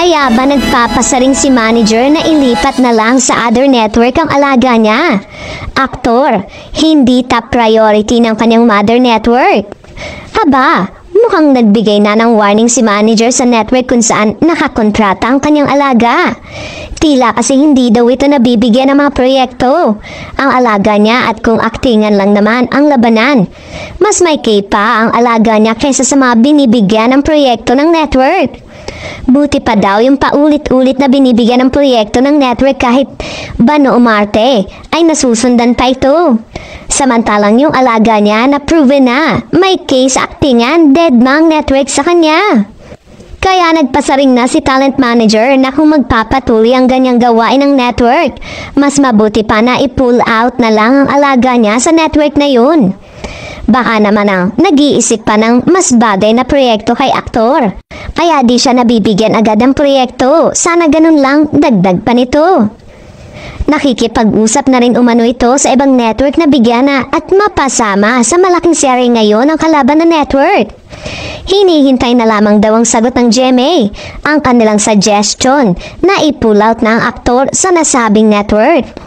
Kaya ba nagpapasaring si manager na ilipat na lang sa other network ang alaga niya? Aktor, hindi top priority ng kanyang mother network. Aba, mukhang nagbigay na ng warning si manager sa network kung saan nakakontrata ang kanyang alaga. Tila kasi hindi daw ito nabibigyan ng mga proyekto ang alaga niya at kung aktingan lang naman ang labanan. Mas may kay pa ang alaga niya kaysa sa mga binibigyan ng proyekto ng network. Buti pa daw yung paulit-ulit na binibigyan ng proyekto ng network kahit bano umarte ay nasusundan pa ito. Samantalang yung alaga niya na proven na may case actingan dead mang network sa kanya. Kaya nagpasaring na si talent manager na kung magpapatuloy ang ganyang gawain ng network, mas mabuti pa na i-pull out na lang ang alaga niya sa network na yun. Baka naman ang nag-iisip pa ng mas bagay na proyekto kay Aktor. Kaya di siya nabibigyan agad ng proyekto. Sana ganun lang, dagdag pa nito. Nakikipag-usap na rin umano ito sa ibang network na bigyan na at mapasama sa malaking serie ngayon ang kalaban na network. Hinihintay na lamang daw ang sagot ng GMA, ang kanilang suggestion na i-pull out na ang Aktor sa nasabing network.